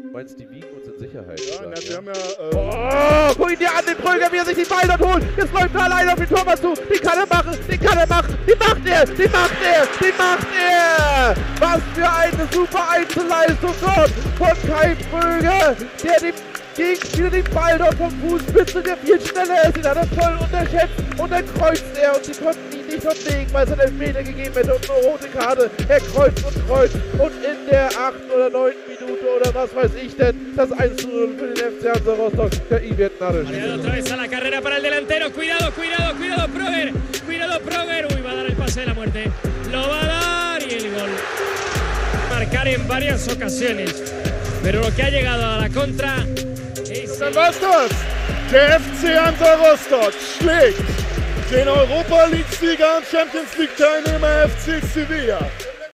Meinst du, die wiegen uns in Sicherheit? Ja, na, wir haben ja, oh, guck ihn dir an, den Kröger, wie er sich die Beine dort holt. Jetzt läuft er allein auf den Torwart zu. Den kann er machen, den kann er machen. Den macht er, den macht er, den macht er. Was für eine super Einzelleistung dort von Kai Kröger, der dem Gegenspieler den Ball dort vom Fußspitze, der viel schneller ist, den hat er voll unterschätzt und dann kreuzt er und sie konnten ihn nicht verlegen, weil es einen Elfmeter gegeben hätte und eine rote Karte. Er kreuzt und in der 8. oder 9. Minute oder was weiß ich denn, das 1:0 für den FC Hansa Rostock, der Iviet Naric. Otra vez a la carrera para el delantero, cuidado, cuidado, cuidado Proger, uy, va a dar el pase de la muerte, lo va a dar y el gol. Marcar en varias ocasiones, pero lo que ha llegado a la contra es... dann war's das. Der FC Hansa Rostock schlägt den Europa League-Sieger und Champions League-Teilnehmer FC Sevilla